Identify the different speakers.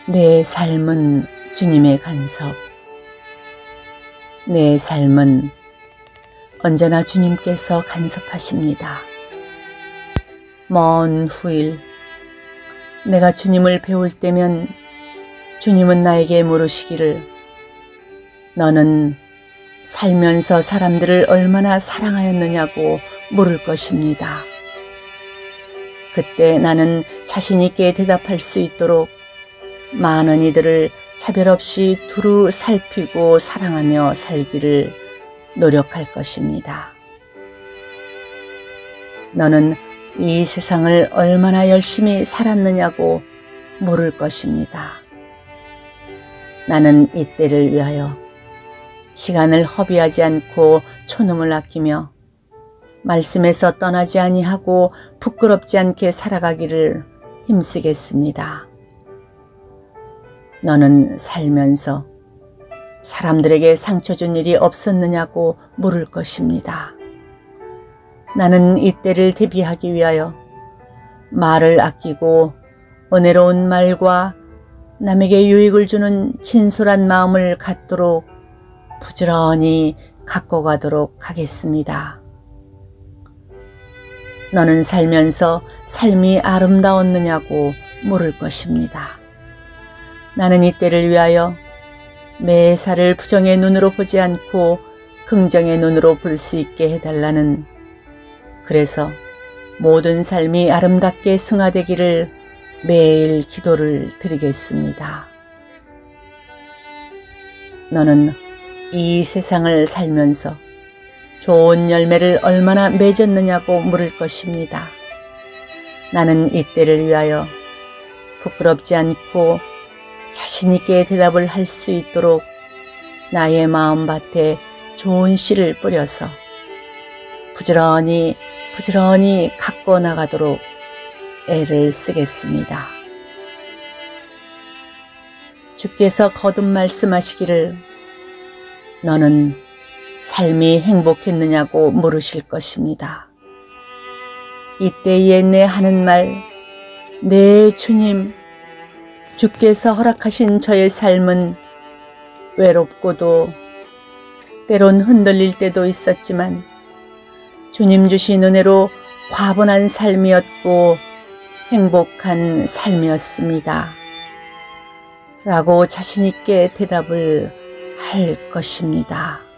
Speaker 1: 내 삶은 주님의 간섭. 내 삶은 언제나 주님께서 간섭하십니다. 먼 후일 내가 주님을 배울 때면 주님은 나에게 물으시기를 너는 살면서 사람들을 얼마나 사랑하였느냐고 물을 것입니다. 그때 나는 자신 있게 대답할 수 있도록 많은 이들을 차별 없이 두루 살피고 사랑하며 살기를 노력할 것입니다. 너는 이 세상을 얼마나 열심히 살았느냐고 물을 것입니다. 나는 이때를 위하여 시간을 허비하지 않고 촌음을 아끼며 말씀에서 떠나지 아니하고 부끄럽지 않게 살아가기를 힘쓰겠습니다. 너는 살면서 사람들에게 상처 준 일이 없었느냐고 물을 것입니다. 나는 이때를 대비하기 위하여 말을 아끼고 은혜로운 말과 남에게 유익을 주는 진솔한 마음을 갖도록 부지런히 갖고 가도록 하겠습니다. 너는 살면서 삶이 아름다웠느냐고 물을 것입니다. 나는 이때를 위하여 매사를 부정의 눈으로 보지 않고 긍정의 눈으로 볼 수 있게 해달라는, 그래서 모든 삶이 아름답게 승화되기를 매일 기도를 드리겠습니다. 너는 이 세상을 살면서 좋은 열매를 얼마나 맺었느냐고 물을 것입니다. 나는 이때를 위하여 부끄럽지 않고 자신 있게 대답을 할 수 있도록 나의 마음밭에 좋은 씨를 뿌려서 부지런히 갖고 나가도록 애를 쓰겠습니다. 주께서 거듭 말씀하시기를 너는 삶이 행복했느냐고 물으실 것입니다. 이때에 내 하는 말, 네 주님, 주께서 허락하신 저의 삶은 외롭고도 때론 흔들릴 때도 있었지만 주님 주신 은혜로 과분한 삶이었고 행복한 삶이었습니다. 라고 자신 있게 대답을 할 것입니다.